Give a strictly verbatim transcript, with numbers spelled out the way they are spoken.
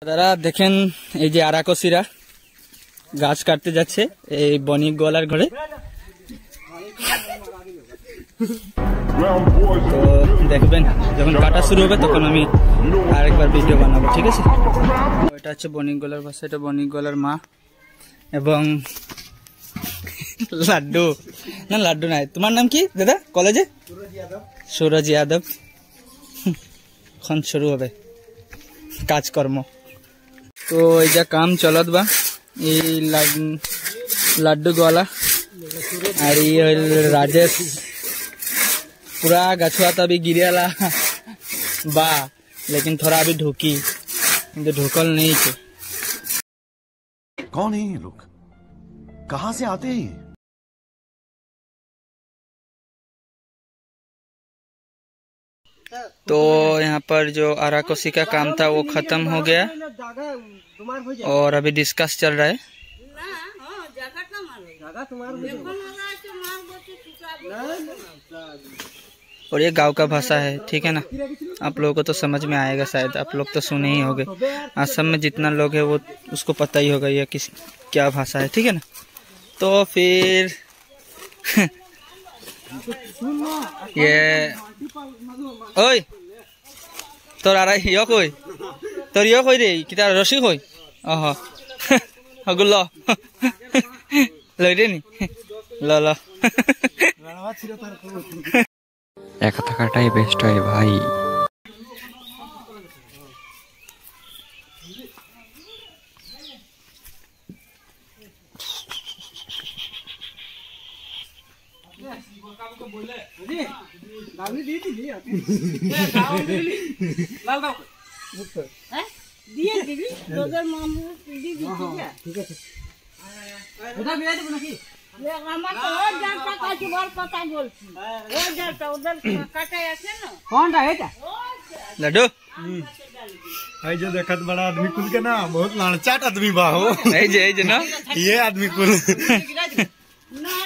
দাদা দেখেন এই যে আরাকসিরা গাছ কাটতে যাচ্ছে এই বণিক গোয়ালার ঘরে। তো দেখবেন যখন কাটা শুরু হবে তখন আমি আরেকবার ভিডিও বানাবো, ঠিক আছে। এটা হচ্ছে বণিক গোয়ালার বাসা, এটা বণিক গোয়ালার মা এবং লাড্ডু না লাড্ডু নাই। তোমার নাম কি দাদা কলেজে? সুরজ যাদব। এখন শুরু হবে কাজকর্ম। তো এই যা কাম চলত বা এই लाड्डू गोवाला और ये राजेश पूरा गछुआ तो अभी गिरेला बा, लेकिन थोड़ा अभी ढुकी तो ढुकल नहीं थे। कौन है ये लोग, कहाँ से आते हैं? तो यहाँ पर जो आराकोसी का काम था वो खत्म हो गया और अभी डिस्कस चल रहा है। और ये गांव का भाषा है, ठीक है ना। आप लोगों को तो समझ में आएगा, शायद आप लोग तो सुने ही होंगे। असम में जितना लोग है वो उसको पता ही होगा ये किस क्या भाषा है, ठीक है ना। तो फिर ये ओए तोर आरा यो कोई तोर यो कोई रे किता रसी कोई अह हगुल लई रे नी ल ल একা থাকাটাই বেস্ট হয় ভাই। लड्डू आई जो देखत बड़ा आदमी कुल के ना बहुत लालचाट आदमी बा हो। ऐ जे ऐ जे ना ये आदमी कुल